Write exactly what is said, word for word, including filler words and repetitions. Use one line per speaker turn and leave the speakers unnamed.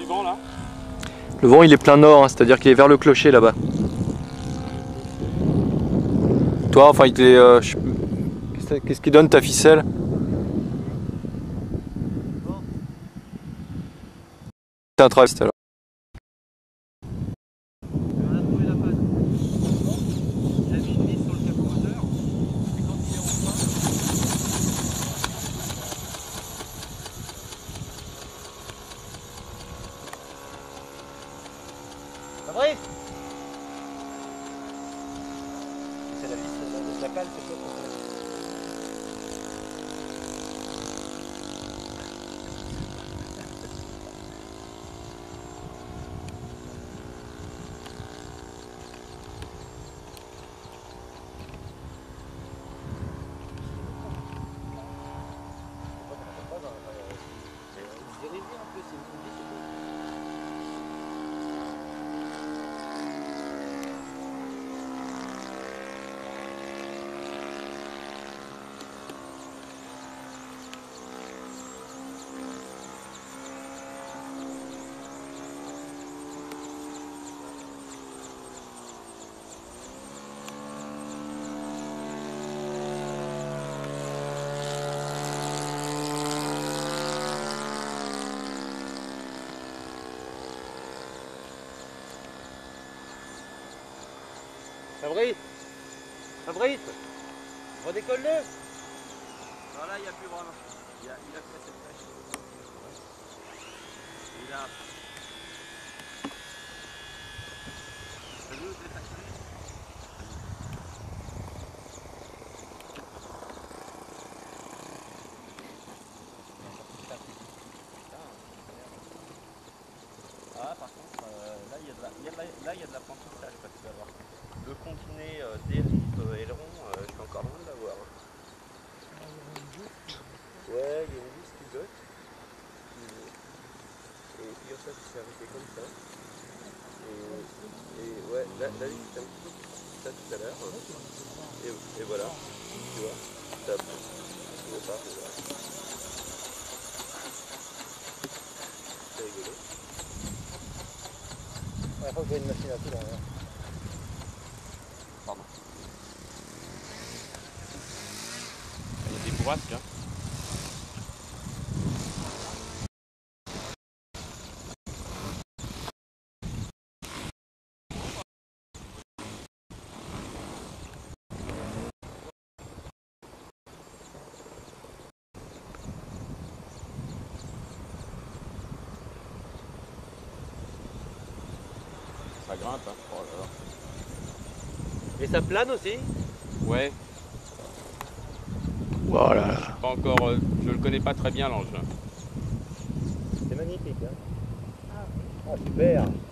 du vent là?
Le vent il est plein nord, hein, c'est-à-dire qu'il est vers le clocher là-bas. Toi, enfin il est... Euh, je... Qu'est-ce qui donne ta ficelle? C'est un travest alors.
On a trouvé la panne. Il a mis une vis sur le capot moteur. Et quand il est en point... Fabrice! C'est la vis de la cale, c'est quoi? Fabrice! Fabrice! Redécolle-le! Voilà, il n'y a plus vraiment. Il a, il a fait cette pêche. Il a. T'as vu où c'est stationné? Ah, par contre, euh, là, il y a de la, il y a de la, là, il y a de l'apprentissage parce que alors, le combiné euh, dérive euh, aileron, euh, je suis encore loin de l'avoir. Ouais, il y a une vis qui botte. Et figure ça qui s'est arrêté comme ça. Et, et ouais, la, la vis c'était un petit peu plus ça tout à l'heure. Et, et voilà, tu vois, ça ne pas, voilà. C'est rigolo. Ouais, faut que j'ai une machine à coudre. Hein. Pardon. Il y a des bourrasques, hein. Ça grimpe, hein. Oh là là. Et ça plane aussi? Ouais.
Voilà.
Pas encore, euh, je le connais pas très bien l'engin.
C'est magnifique, hein? Ah, super!